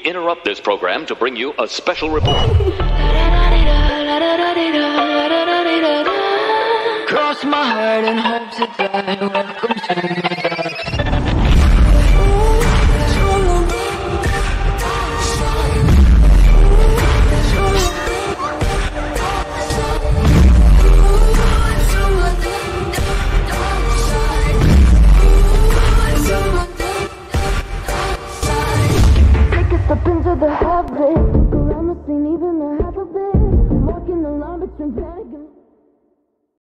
interrupt this program to bring you a special report. Cross my heart and hope to die. Welcome to my dark side. Up into the habit, look around the scene, even the half of it. I'm walking the line between panic and